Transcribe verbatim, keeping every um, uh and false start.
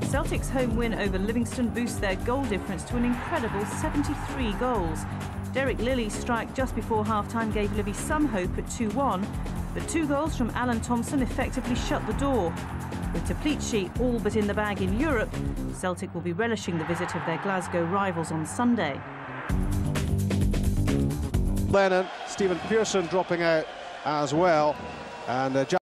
Celtic's home win over Livingston boosts their goal difference to an incredible seventy-three goals. Derek Lilly's strike just before half-time gave Livy some hope at two one, but two goals from Alan Thompson effectively shut the door. With Teplici all but in the bag in Europe, Celtic will be relishing the visit of their Glasgow rivals on Sunday. Lennon, Stephen Pearson dropping out as well, and uh,